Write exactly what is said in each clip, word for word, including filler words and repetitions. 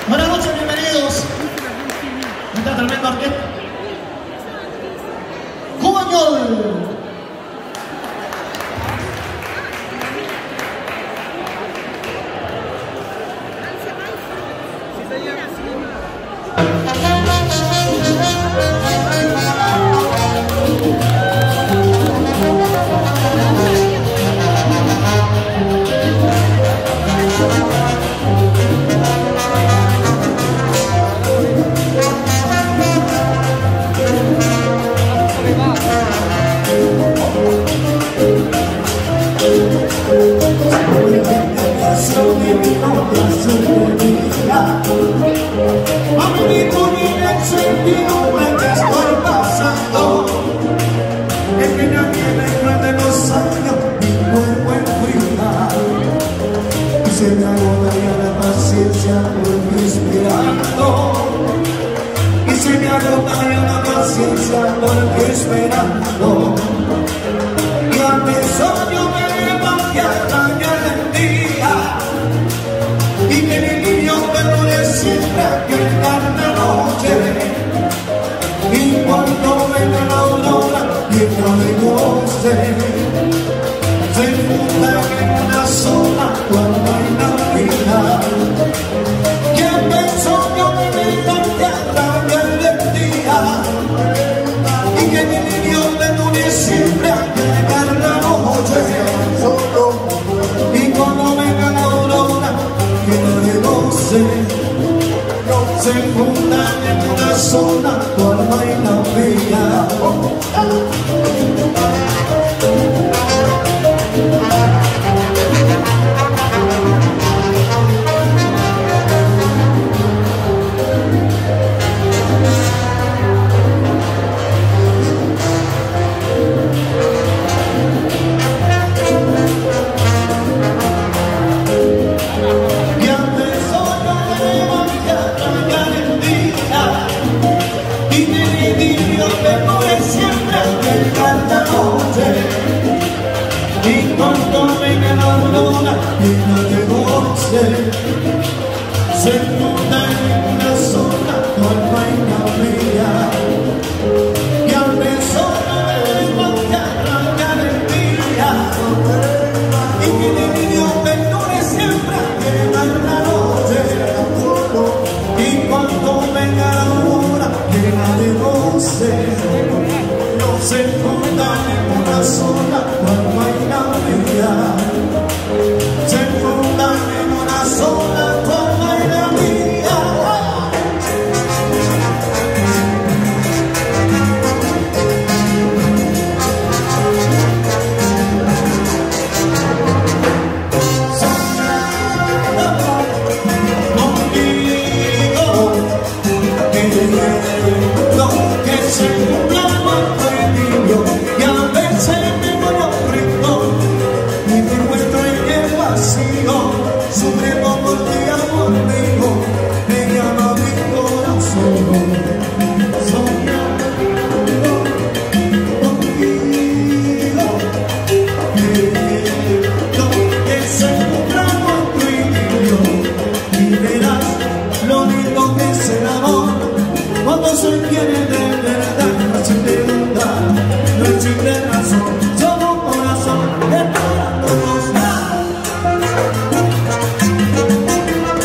Buenas noches, bienvenidos. Esta tremenda orquesta. Cubañol. Porque esperando y antes yo me levanté a dañar el día y que mi niño perdure siempre aquel tarde noche y cuando venga la aurora y no le goce se funda en una sola cuando hay Navidad y empezó yo me levanté a dañar el día que mi niño perdure siempre a llegar la noche y cuando venga la aurora que no le goce se fundan en una sola tu alma y la mía. Y cuando venga la aurora y no te goce se funda en una sola tu alma y la mía y al beso me levanté a arrancar el día y que mi niño perdure siempre a llegar la noche y cuando venga la aurora que nadie goce se fundan en una sola tu alma y la mía se fundan en una sola tu alma y la mía. Soñando contigo que lo que se cumpla y a veces me voy a un rincón y me encuentro en el vacío sufriendo por ti conmigo me llama mi corazón soñando contigo que se cumpla nuestro idilio y verás lo lindo que es el amor cuando se quiere de verdad. No existe razón, solo un corazón que para todos da.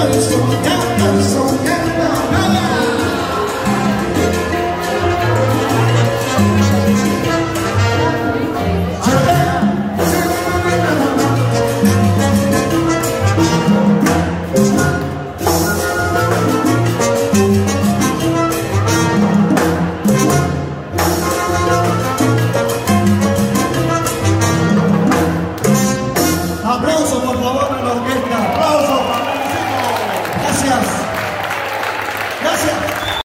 canzone, la canzone